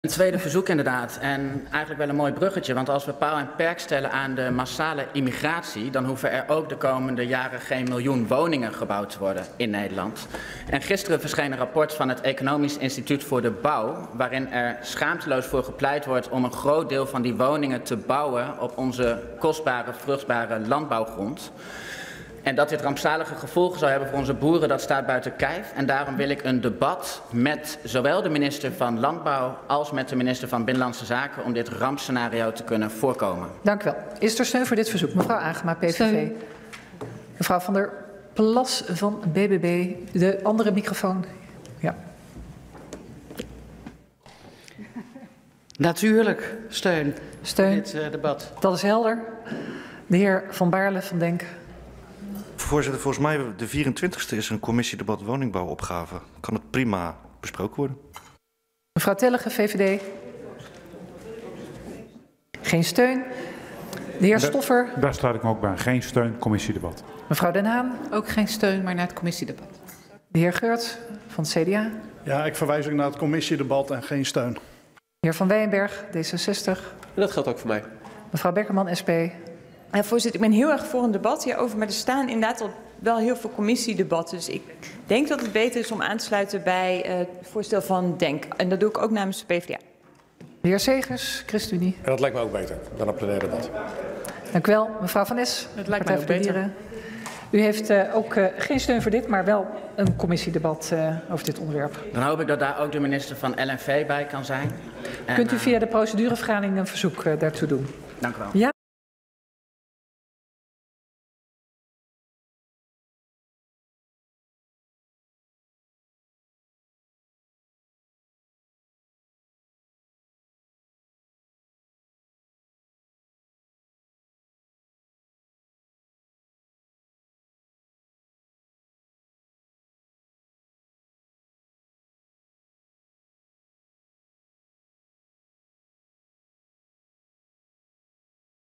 Een tweede verzoek inderdaad, en eigenlijk wel een mooi bruggetje, want als we paal en perk stellen aan de massale immigratie, dan hoeven er ook de komende jaren geen miljoen woningen gebouwd te worden in Nederland. En gisteren verscheen een rapport van het Economisch Instituut voor de Bouw, waarin er schaamteloos voor gepleit wordt om een groot deel van die woningen te bouwen op onze kostbare, vruchtbare landbouwgrond. En dat dit rampzalige gevolgen zou hebben voor onze boeren, dat staat buiten kijf. En daarom wil ik een debat met zowel de minister van Landbouw als met de minister van Binnenlandse Zaken om dit rampscenario te kunnen voorkomen. Dank u wel. Is er steun voor dit verzoek? Mevrouw Agema, PVV. Steun. Mevrouw Van der Plas van BBB. De andere microfoon. Ja. Natuurlijk steun. Steun. Dit debat. Dat is helder. De heer Van Baarle van Denk. Voorzitter, volgens mij de 24e is een commissiedebat woningbouwopgave. Kan het prima besproken worden. Mevrouw Tellege, VVD. Geen steun. De heer Stoffer. Daar sluit ik me ook bij. Geen steun, commissiedebat. Mevrouw Den Haan. Ook geen steun, maar naar het commissiedebat. De heer Geurts van het CDA. Ja, ik verwijs ook naar het commissiedebat en geen steun. De heer Van Wijenberg, D66. Dat geldt ook voor mij. Mevrouw Bekkerman, SP. Ja, voorzitter, ik ben heel erg voor een debat hierover, maar er staan inderdaad al wel heel veel commissiedebatten. Dus ik denk dat het beter is om aan te sluiten bij het voorstel van Denk. En dat doe ik ook namens de PvdA. De heer Segers, ChristenUnie. En dat lijkt me ook beter dan een plenair debat. Dank u wel. Mevrouw Van Es, Het lijkt me Partij ook voor de beter. Dieren. U heeft ook geen steun voor dit, maar wel een commissiedebat over dit onderwerp. Dan hoop ik dat daar ook de minister van LNV bij kan zijn. En, Kunt u via de procedurevergadering een verzoek daartoe doen? Dank u wel. Ja?